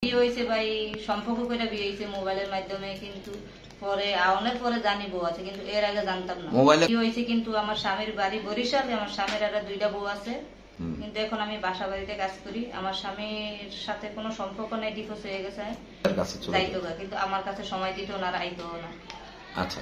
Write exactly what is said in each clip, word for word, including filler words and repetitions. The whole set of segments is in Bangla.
বিয়ে হয়েছে ভাই, সম্পর্ক করে বিয়ে হয়েছে মোবাইলের মাধ্যমে, কিন্তু পরে আওনের পরে জানি বউ আছে, কিন্তু এর আগে জানতাম না। মোবাইলে বিয়ে হয়েছে কিন্তু আমার স্বামীর বাড়ি বরিশাল, আমার স্বামীর আর দুইটা বউ আছে, কিন্তু এখন আমি বাসা বাড়িতে কাজ করি। আমার স্বামীর সাথে কোনো সম্পর্ক নেই, ডিভোর্স হয়ে গেছে, যাইতো গা, কিন্তু আমার কাছে সময় দিত না, আইতো না। আচ্ছা,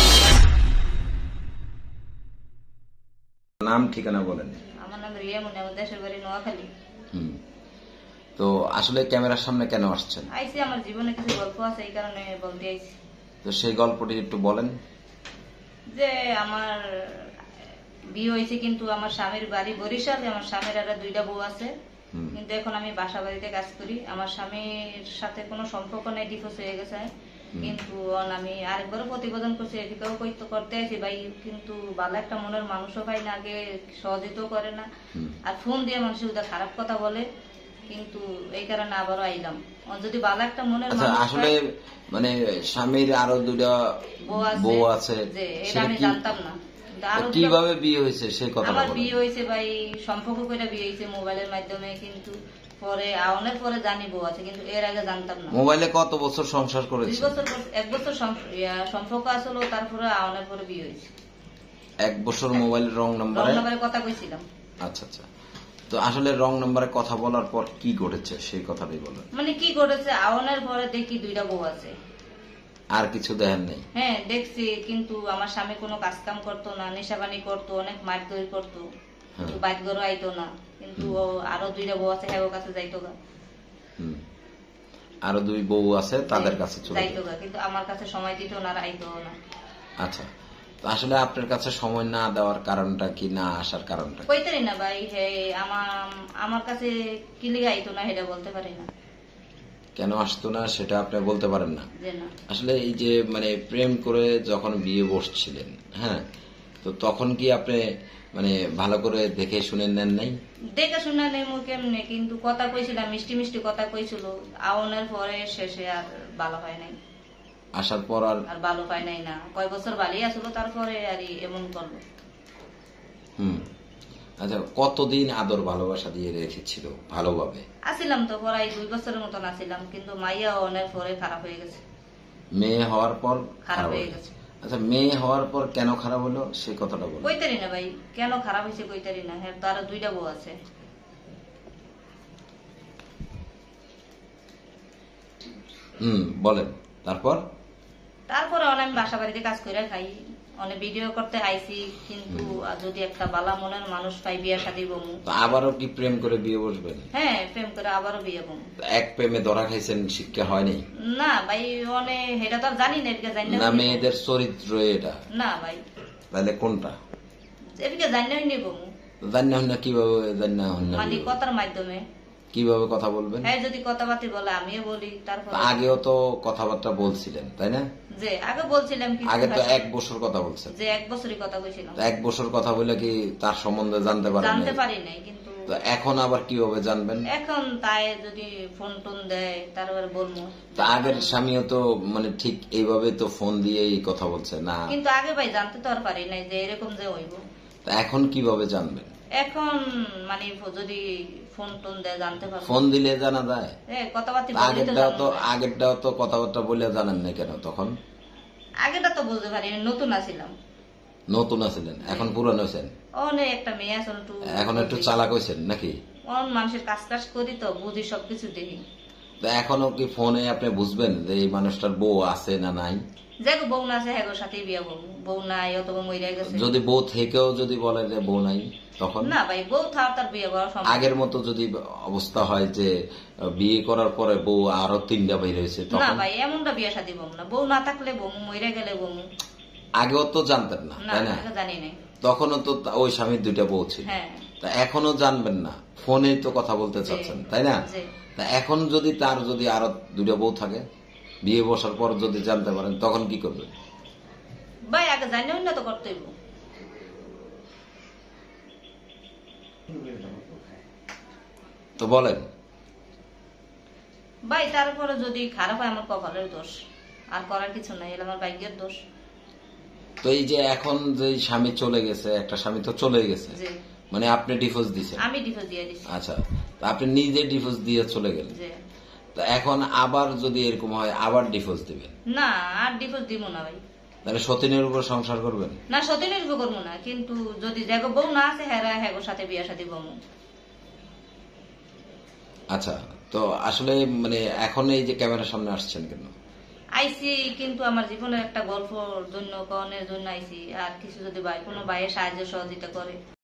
নাম ঠিকানা বলেন। আমার নাম রিয়া মনি, আমার দেশের বাড়ি নোয়াখালী। হুম, তো আসলে ক্যামেরার সামনে কেন আসছেন? আইসি আমার জীবনে কিছু গল্প আছে, এই কারণে বলতে আইসি। তো সেই গল্পটি একটু বলেন। যে আমার বিয়ে হয়েছে কিন্তু আমার স্বামীর বাড়ি বরিশাল, আমার স্বামীর আর দুইটা বউ আছে, কিন্তু এখন আমি বাসা বাড়িতে কাজ করি। আমার স্বামীর সাথে কোনো সম্পর্ক নেই, ডিভোর্স হয়ে গেছে, কিন্তু আমি আরেকবারও প্রতিবেদন করছি, এদিকেও করতে আছি ভাই, কিন্তু ভালো একটা মনের মানুষও পাই না, আগে সহযোগিতাও করে না, আর ফোন দিয়ে মানুষের ওটা খারাপ কথা বলে, কিন্তু এই কারণে আবারও আইলাম। যদি ভালো একটা মনের মানুষ আসলে মানে স্বামীর আরো দুইটা বউ আছে, যে এটা আমি জানতাম না। কিভাবে বিয়ে হয়েছে সেই কথা? আমার বিয়ে হয়েছে ভাই, সম্পর্ক করে বিয়ে হয়েছে মোবাইলের মাধ্যমে, কিন্তু পরে আওনের পরে জানি বউ আছে, কিন্তু এর আগে জানতাম না। মোবাইলে কত বছর সংসার করেছে? দুই বছর, এক বছর সম্পর্ক আসলো, তারপরে আওনের পরে বিয়ে হয়েছে। এক বছর মোবাইলের রং নাম্বারে রং নাম্বারে কথা কইছিলাম। আচ্ছা আচ্ছা, তো আসলে রং নাম্বারে কথা বলার পর কি ঘটেছে সেই কথাটাই বলেন। মানে কি ঘটেছে, আওনের পরে দেখি দুইটা বউ আছে, আর কিছু দেখেন নাই? হ্যাঁ দেখছি, কিন্তু আমার স্বামী কোনো কাজ কাম করতো না, নেশাবানি করতো, অনেক মারধর করতো, কিন্তু বাইক ঘরও আইতো না, কিন্তু আরো দুইটা বউ আছে, হ্যাঁ কাছে যাইতো গা। আরো দুই বউ আছে, তাদের কাছে যাইতো গা, কিন্তু আমার কাছে সময় দিত না, আইতো না। আচ্ছা, তো আসলে আপনার কাছে সময় না দেওয়ার কারণটা কি, না আসার কারণটা? কইতারি না ভাই, হে আমার আমার কাছে কি লিগে আইতো না সেটা বলতে পারি না। কেন আসতো না সেটা আপনি বলতে পারেন না? আসলে এই যে মানে প্রেম করে যখন বিয়ে বসছিলেন, হ্যাঁ, তো তখন কি আপনি মানে ভালো করে দেখে শুনে নেন নাই? দেখে শুনে নেই মু কেমনে, কিন্তু কথা কইছিলাম, মিষ্টি মিষ্টি কথা কইছিল, আওনের পরে শেষে আর ভালো হয় নাই। আসার পর আর আর ভালো পায় নাই, না কয় বছর ভালোই আসলো, তারপরে আর এমন করলো। হুম, আচ্ছা, কতদিন আদর ভালোবাসা দিয়ে রেখেছিল ভালোভাবে? আসিলাম তো প্রায় দুই বছরের মতন আসিলাম, কিন্তু মাইয়া অনেক পরে খারাপ হয়ে গেছে। মেয়ে হওয়ার পর খারাপ হয়ে গেছে। আচ্ছা, মেয়ে হওয়ার পর কেন খারাপ হলো সে কথাটা বলো। কইতারি না ভাই, কেন খারাপ হয়েছে কইতারি না, হ্যাঁ তার দুইটা বউ আছে। হুম, বলেন। তারপর তারপরে অনেক বাসা বাড়িতে কাজ করে খাই, অনেক ভিডিও করতে আইছি, কিন্তু যদি একটা বালা মনের মানুষ পাই, বিয়ে শাদী বমু। আবারও কি প্রেম করে বিয়ে বসবেন? হ্যাঁ, প্রেম করে আবারও বিয়ে বমু। এক প্রেমে ধরা খাইছেন, শিক্ষা হয়নি? না ভাই, অনেক এটা তো জানি না, এদিকে জানি না মেয়েদের চরিত্র এটা? না ভাই। তাহলে কোনটা? এদিকে জানি না হইনি বমু। জানি না হন না, কিভাবে জানি না হন না? মানে কথার মাধ্যমে। কিভাবে কথা বলবেন? হ্যাঁ, যদি কথাবার্তা বলে আমিও বলি। তারপর আগেও তো কথাবার্তা বলছিলেন, তাই না? যে আগে বলছিলাম, আগে তো এক বছর কথা বলছেন। যে এক বছরই কথা কইছিলাম। এক বছর কথা বলে কি তার সম্বন্ধে জানতে পারেন? জানতে পারি নাই, কিন্তু এখন আবার কিভাবে জানবেন? এখন তাই যদি ফোন টোন দেয় তারপরে বলবো। তা আগের স্বামীও তো মানে ঠিক এইভাবে তো ফোন দিয়ে কথা বলছে না? কিন্তু আগে ভাই জানতে তো আর পারি নাই যে এরকম যে হইব। তা এখন কিভাবে জানবেন? এখন মানে যদি ফোন টোন দেয় জানতে পারবো। ফোন দিলে জানা যায়? হ্যাঁ, কথাবার্তা বলতে আগেরটাও তো আগেরটাও তো কথাবার্তা বলে জানেন না কেন তখন? আগেটা তো বলতে পারি, নতুন আছিলাম। নতুন আছিলেন, এখন পুরান হয়েছেন। অনেক একটা মেয়ে আছে, একটু এখন একটু চালাক হয়েছেন নাকি? অন মানুষের কাজ কাজ করি তো বুঝি, সবকিছু দেখি। তো এখনো কি ফোনে আপনি বুঝবেন যে এই মানুষটার বউ আছে না নাই? যাগো বউ না আছে, হ্যাঁ সাথে বিয়া বউ, বউ নাই অথবা মইরা গেছে। যদি বউ থেকেও যদি বলে যে বউ নাই, তখন? না ভাই, বউ থাক তার বিয়ে করা সম্ভব। আগের মতো যদি অবস্থা হয় যে বিয়ে করার পরে বউ আরো তিনটা বের হয়েছে, না ভাই এমনটা বিয়ে শাদী বউ না, বউ না থাকলে বউ, মইরা গেলে বউ। আগেও তো জানতেন না, তাই না? জানি নাই। তখনও তো ওই স্বামীর দুইটা বউ ছিল, তা এখনো জানবেন না? ফোনে তো কথা বলতে চাচ্ছেন, তাই না? তা এখন যদি তার যদি আরো দুইটা বউ থাকে, বিয়ে বসার পর যদি জানতে পারেন, তখন কি করবেন? ভাই আগে জানি না তো করতে হইব। তো বলেন ভাই, তারপরে যদি খারাপ হয় আমার কপালের দোষ, আর করার কিছু নাই, এটা আমার ভাগ্যের দোষ। তো এই যে এখন যে স্বামী চলে গেছে, একটা স্বামী তো চলে গেছে, মানে আপনি ডিভোর্স দিয়েছেন? আমি ডিভোর্স দিয়ে দিছি। আচ্ছা, আপনি নিজে ডিভোর্স দিয়ে চলে গেলেন, তো এখন আবার যদি এরকম হয় আবার ডিভোর্স দিবেন? না, আর ডিভোর্স দিব না ভাই। তাহলে সতীনের উপর সংসার করবেন? না, সতীনের উপর করবো না, কিন্তু যদি জায়গা বউ না আছে হেরা হ্যাগোর সাথে বিয়া শাদী বমু। আচ্ছা, তো আসলে মানে এখন এই যে ক্যামেরার সামনে আসছেন কেন? আইসি কিন্তু আমার জীবনের একটা গল্পর জন্য, কনের জন্য আইসি। আর কিছু যদি ভাই কোনো ভাইয়ের সাহায্য সহযোগিতা করে